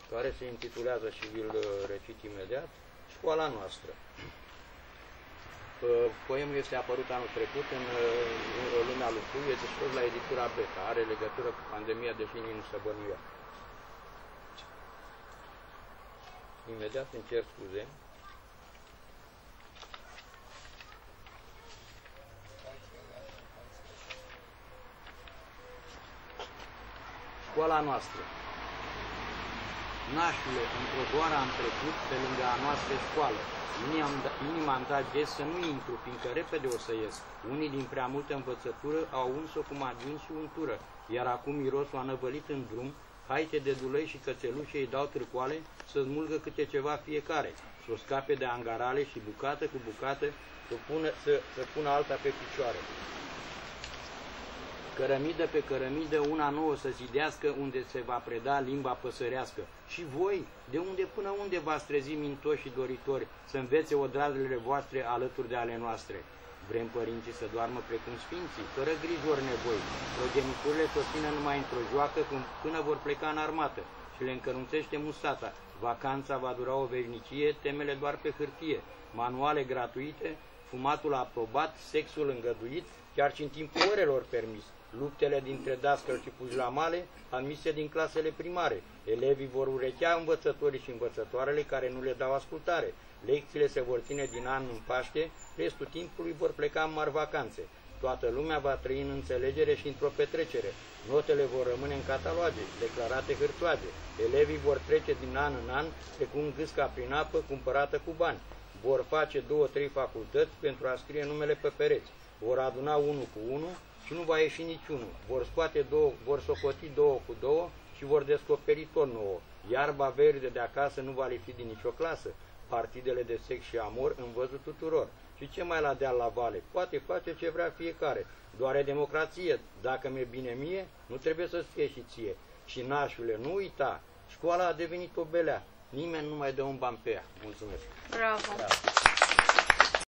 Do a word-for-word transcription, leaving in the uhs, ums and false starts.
care se intitulează și vi-l recit imediat, Școala noastră. Poemul este apărut anul trecut în, în Lumea Lucrului, este scos la editura Beta, are legătură cu pandemia, deși nici nu se bănuia. Imediat îmi cer scuze. Școala noastră. Nașule, într-o doară am trecut pe lângă a noastră școală. Inima am dat gest să nu intru, fiindcă repede o să ies. Unii din prea multă învățătură au uns-o cu margini și untură, iar acum mirosul a năvălit în drum, haite de dulăi și cățelușe îi dau târcoale să smulgă câte ceva fiecare, să o scape de angarale și bucată cu bucată să pună, să, să pună alta pe picioare. Cărămidă pe cărămidă, una nouă să zidească, unde se va preda limba păsărească. Și voi, de unde până unde v-ați trezi mintoși și doritori, să învețe odrazele voastre alături de ale noastre? Vrem părinții să doarmă precum sfinții, fără griji ori nevoi. Progeniturile să o țină numai într-o joacă până vor pleca în armată și le încărunțește mustata. Vacanța va dura o veșnicie, temele doar pe hârtie, manuale gratuite, fumatul aprobat, sexul îngăduit, chiar și în timpul orelor permis. Luptele dintre dascăl și pugilamale, admise din clasele primare. Elevii vor urechea învățătorii și învățătoarele care nu le dau ascultare. Lecțiile se vor ține din an în Paște, restul timpului vor pleca în mari vacanțe. Toată lumea va trăi în înțelegere și într-o petrecere. Notele vor rămâne în cataloage, declarate hârțoage. Elevii vor trece din an în an, precum gâsca prin apă cumpărată cu bani. Vor face două, trei facultăți pentru a scrie numele pe pereți. Vor aduna unul cu unul și nu va ieși niciunul. Vor scoate două, vor socoti două cu două și vor descoperi tot nouă. Iarba verde de acasă nu va lipsi din nicio clasă. Partidele de sex și amor în văzul tuturor. Și ce mai la deal la vale? Poate face ce vrea fiecare. Doar e democrație. Dacă mi-e bine mie, nu trebuie să-ți fie și ție. Și nașule, nu uita, școala a devenit o belea. Nimeni nu mai dă un ban pe ea. Mulțumesc. Bravo. Bravo.